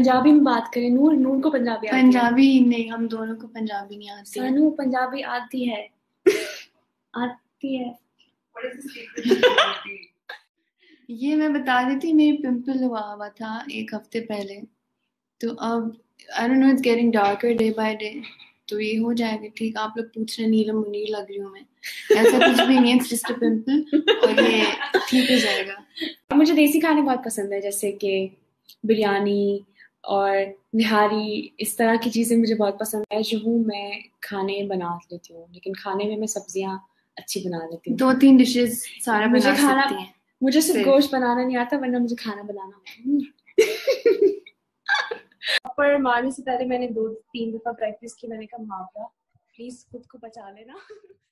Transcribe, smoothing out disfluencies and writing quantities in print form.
पंजाबी में बात करें। नूर, नूर को पंजाबी आती है? पंजाबी नहीं, हम दोनों को पंजाबी नहीं आती है। सानू पंजाबी आती है। आती है। ये मैं बता देती, मेरी पिंपल हुआ था एक हफ्ते पहले, तो अब I don't know, it's getting darker day by day, तो ये हो जाएगा ठीक। आप लोग पूछ रहे नीलम मुनीर लग रही हूँ मैं, ऐसा कुछ भी नहीं है, जस्ट अ पिंपल, और ये ठीक हो जाएगा। मुझे देसी खाने बहुत पसंद है, जैसे कि बिरयानी और निहारी, इस तरह की चीजें मुझे बहुत पसंद है। जो हूँ मैं खाने बना लेती हूँ, लेकिन खाने में मैं सब्जियां अच्छी बना लेती हूँ। 2-3 डिशेस सारा मुझे बना खाना, सकती हैं मुझे सिर्फ फिर। गोश्त बनाना नहीं आता, वरना मुझे खाना बनाना पर मारने से पहले मैंने 2-3 दफा प्रैक्टिस की। मैंने कहा माँ प्लीज खुद को बचा लेना।